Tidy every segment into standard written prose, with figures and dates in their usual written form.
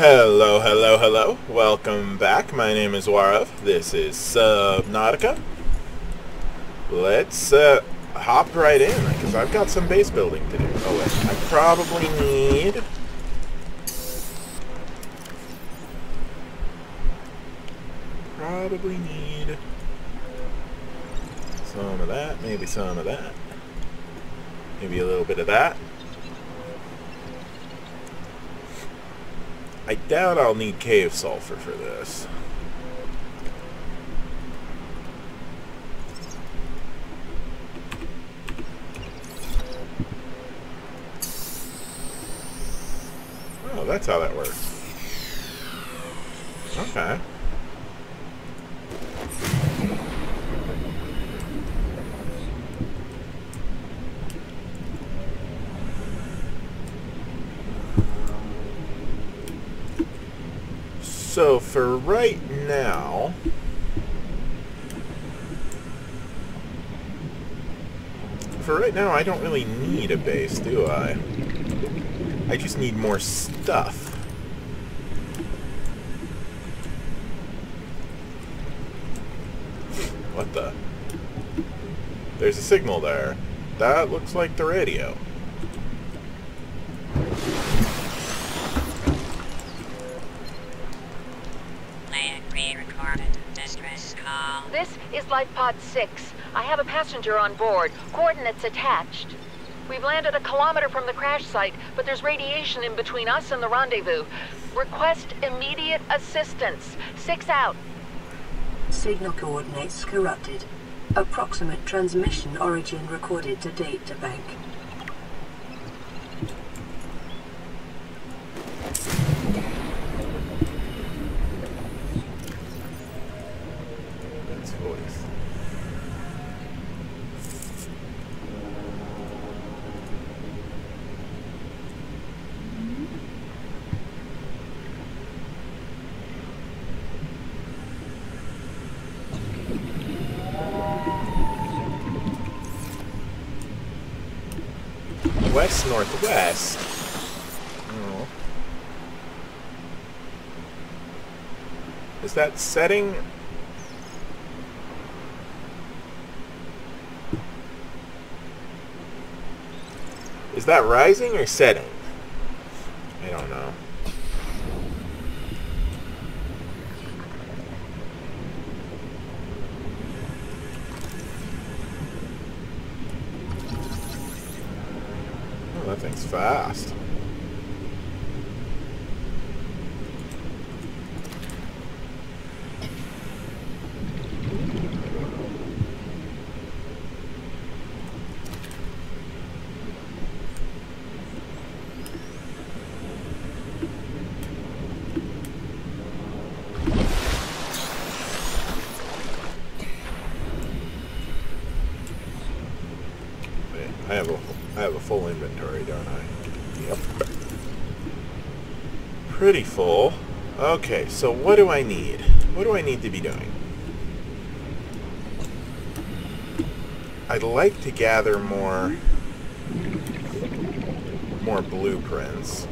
Hello, hello, hello. Welcome back. My name is Warav. This is Subnautica. Let's hop right in, because I've got some base building to do. Oh wait, I probably need... some of that, maybe some of that. Maybe a little bit of that. I doubt I'll need cave sulfur for this. Oh, that's how that works. Okay. So for right now, I don't really need a base, do I? I just need more stuff. What the? There's a signal there. That looks like the radio. This is Life Pod 6. I have a passenger on board. Coordinates attached. We've landed a kilometer from the crash site, but there's radiation in between us and the rendezvous. Request immediate assistance. 6 out. Signal coordinates corrupted. Approximate transmission origin recorded to data bank. West-northwest. Oh. Is that setting? Is that rising or setting? I don't know. That thing's fast. I have a full inventory, don't I? Yep. Pretty full. Okay, so what do I need? What do I need to be doing? I'd like to gather more blueprints.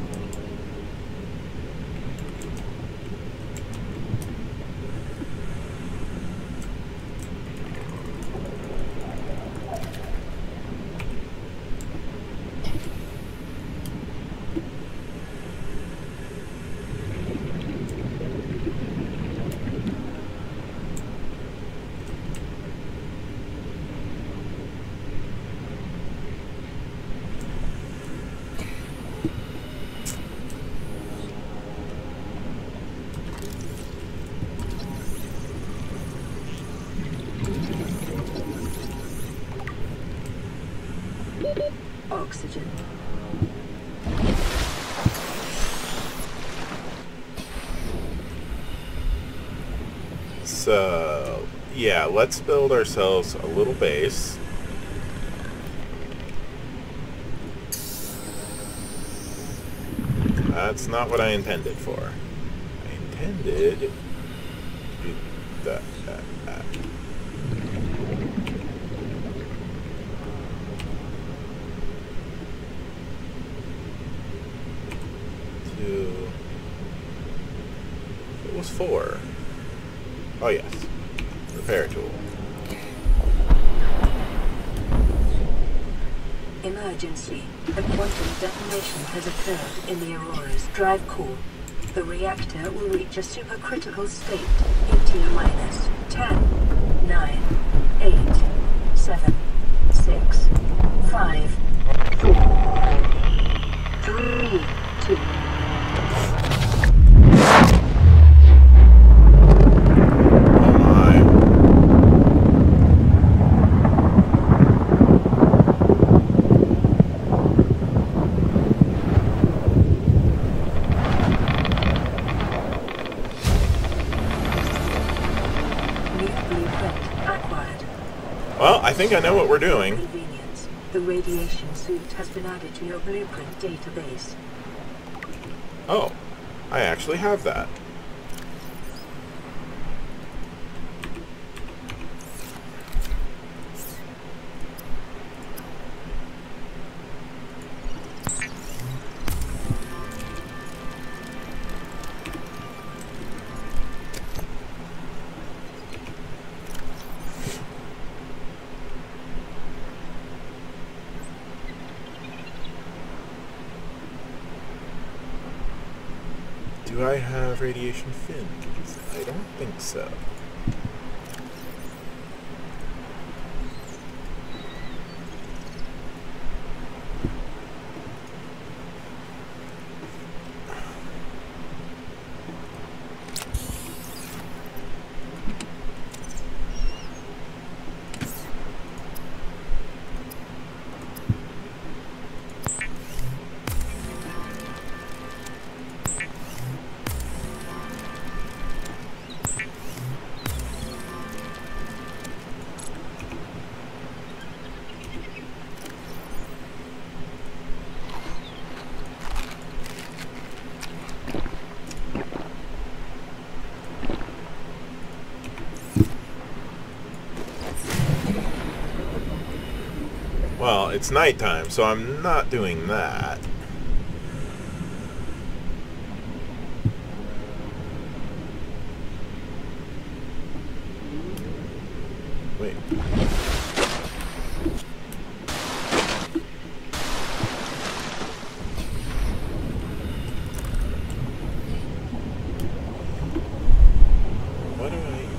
Oxygen. So, yeah, let's build ourselves a little base. That's not what I intended for. I intended to do that. It was 4. Oh yes. Repair tool. Emergency. A quantum detonation has occurred in the Aurora's drive core. The reactor will reach a supercritical state in T-minus 10, 9, 8, 7, 6, 5, 4, 3, 2. Well, I think I know what we're doing. Convenience. The radiation suit has been added to your blueprint database. Oh, I actually have that. Do I have radiation fins? I don't think so. Well, it's nighttime, so I'm not doing that. Wait. What do I even...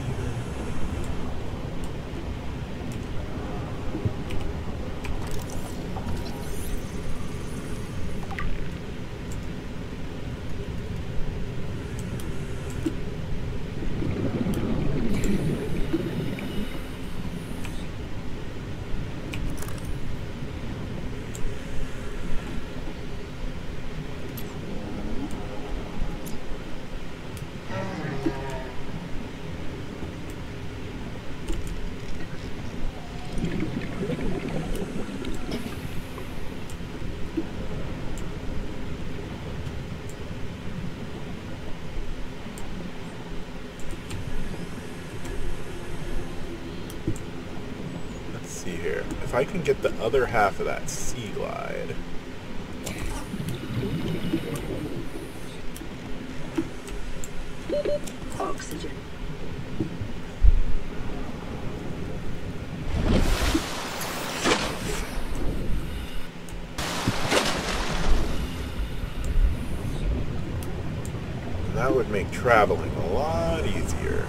see here. If I can get the other half of that sea glide. Oxygen. And that would make traveling a lot easier.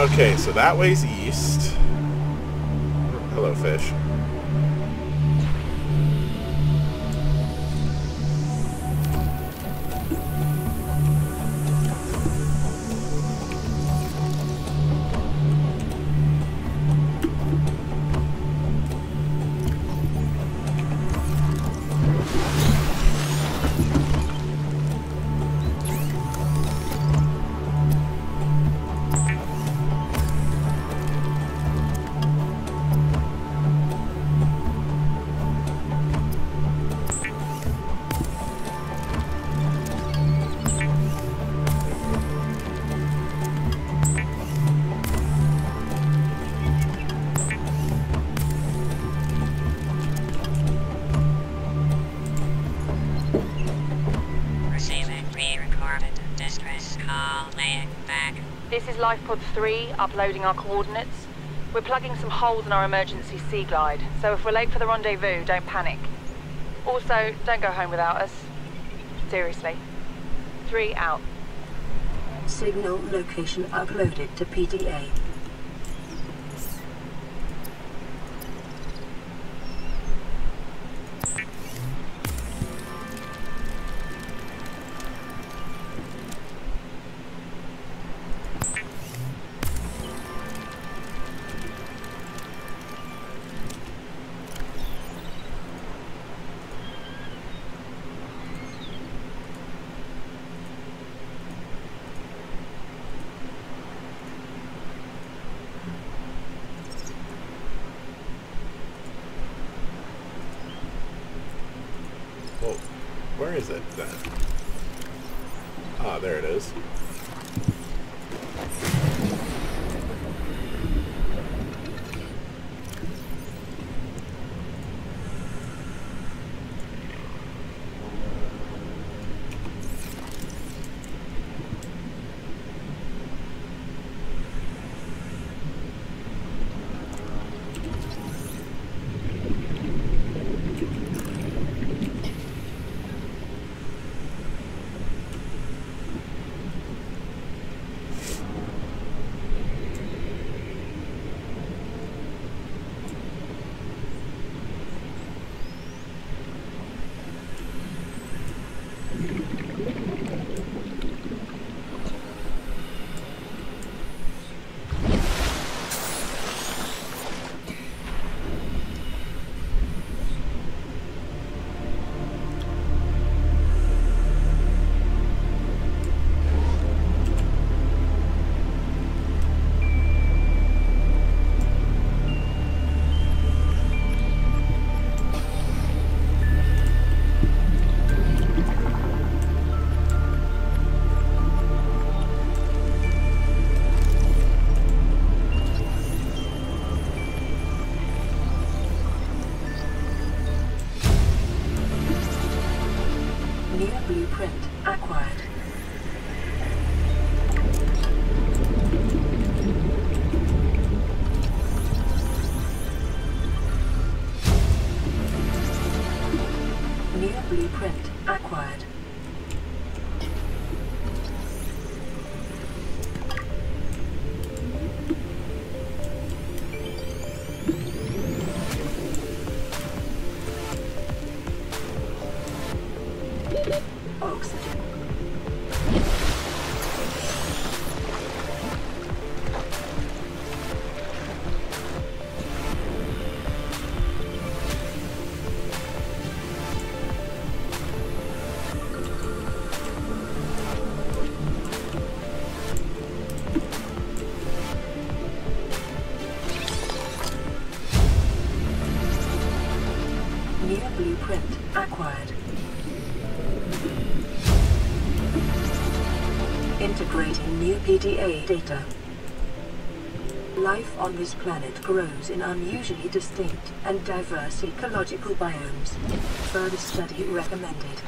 Okay, so that way's east. Hello, fish. This is Lifepod 3, uploading our coordinates. We're plugging some holes in our emergency sea glide, so if we're late for the rendezvous, don't panic. Also, don't go home without us. Seriously. 3 out. Signal location uploaded to PDA. Well, where is it then? Ah, there it is. New blueprint acquired. New blueprint acquired. Oxygen. New blueprint acquired. Integrating new PDA data. Life on this planet grows in unusually distinct and diverse ecological biomes. Further study recommended.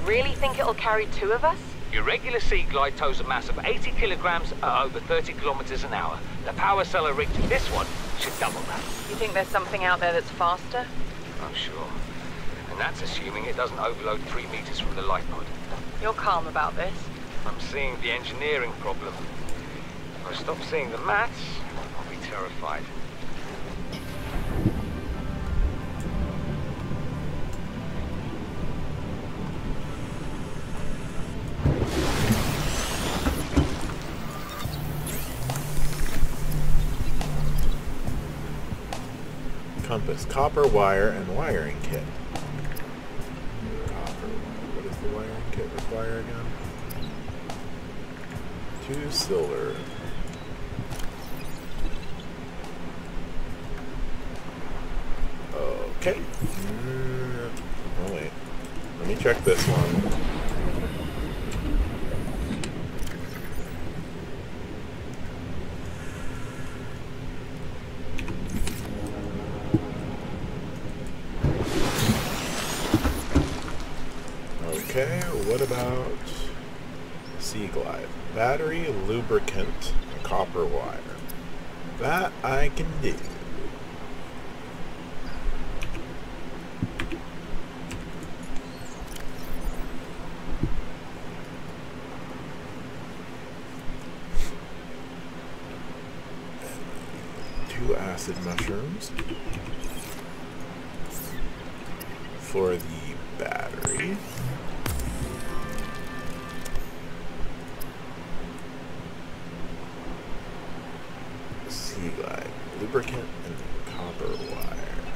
really think it'll carry 2 of us? Your regular sea glide tows a mass of 80 kilograms at over 30 kilometers an hour. The power cell rig to this one should double that. You think there's something out there that's faster? I'm sure. And that's assuming it doesn't overload 3 meters from the life pod. You're calm about this. I'm seeing the engineering problem. If I stop seeing the maths, I'll be terrified. Compass, copper wire, and wiring kit. Copper wire. What does the wiring kit require again? 2 silver. Okay. Oh wait. Let me check this one. Okay, what about Sea Glide? Battery, lubricant, and copper wire. That I can do. Two acid mushrooms for the battery. Sea Glide, lubricant, and copper wire.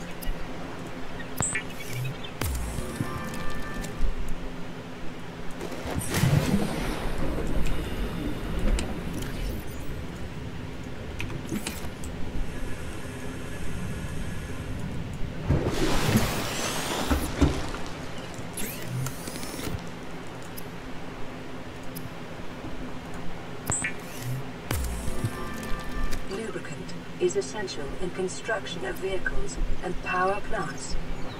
Is essential in construction of vehicles and power plants.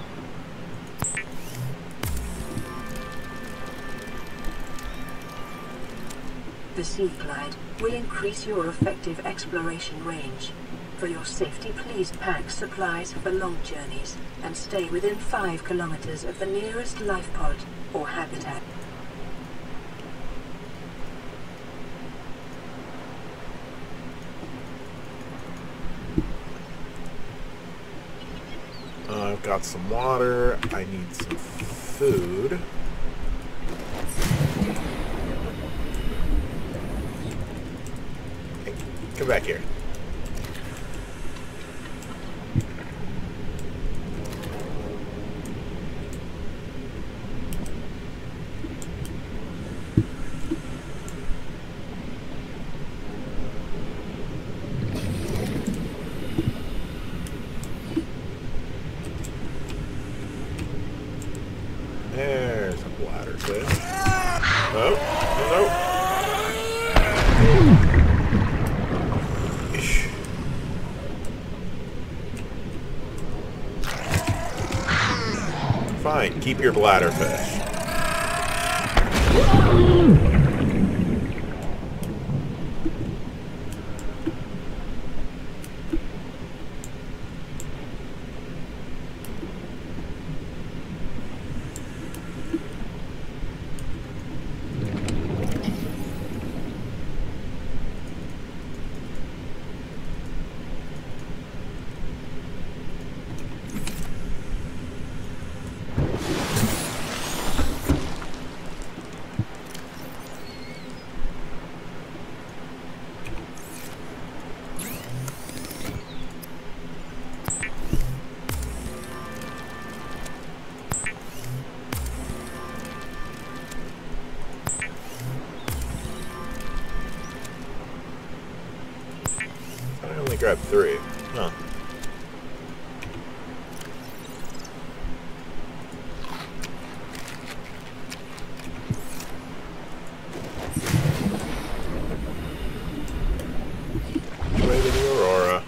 The Sea Glide will increase your effective exploration range. For your safety, please pack supplies for long journeys and stay within 5 kilometers of the nearest life pod or habitat. I've got some water. I need some food. Hey, come back here. There's a bladder fish. Oh, no. Ish. Fine, keep your bladder fish. I only grabbed 3. Huh. Way to the Aurora.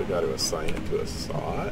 got to assign it to a slot.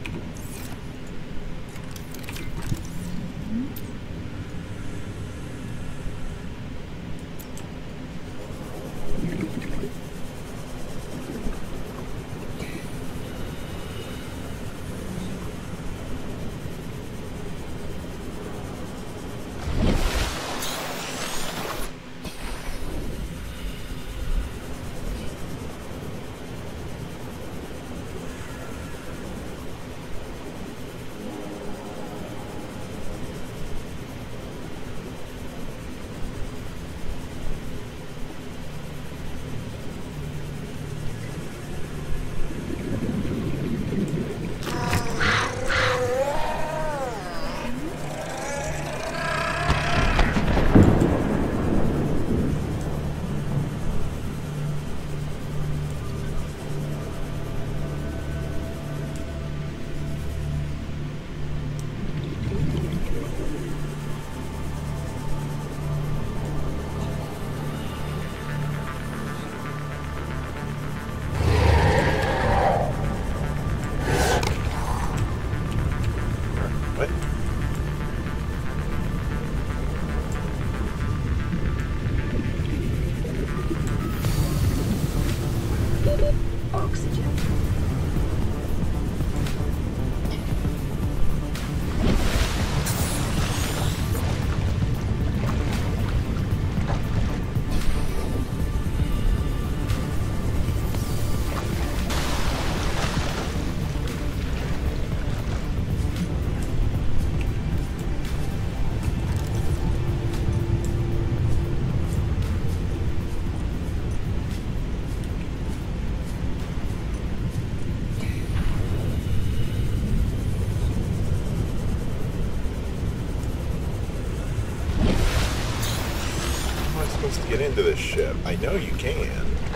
What? Oxygen. How am I supposed to get into this ship? I know you can.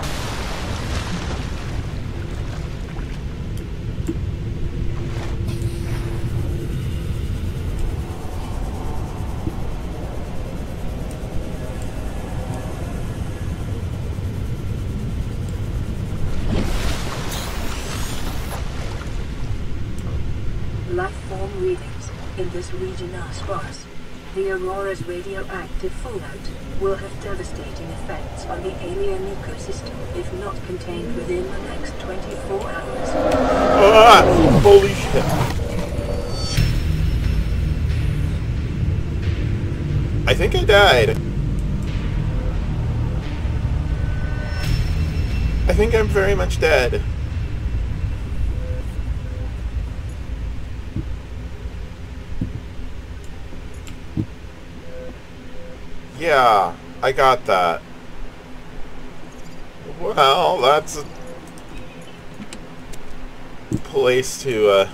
Life form readings in this region are sparse. The Aurora's radioactive fallout will have devastating effects on the alien ecosystem if not contained within the next 24 hours. Ah! Holy shit. I think I died. I think I'm very much dead. Yeah, I got that. Well, that's a place to,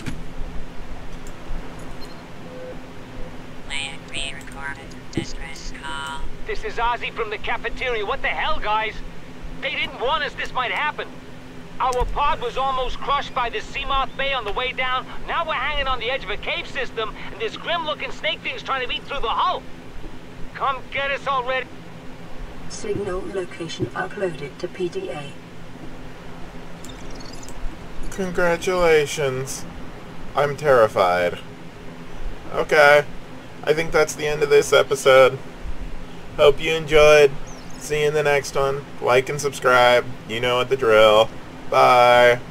Land pre-recorded distress call. This is Ozzy from the cafeteria. What the hell, guys? They didn't warn us this might happen. Our pod was almost crushed by this Seamoth Bay on the way down. Now we're hanging on the edge of a cave system, and this grim-looking snake thing's trying to eat through the hull. Come get us already. Signal location uploaded to PDA. congratulations. I'm terrified. Okay, I think that's the end of this episode. Hope you enjoyed. See you in the next one. Like and subscribe. You know what the drill. Bye.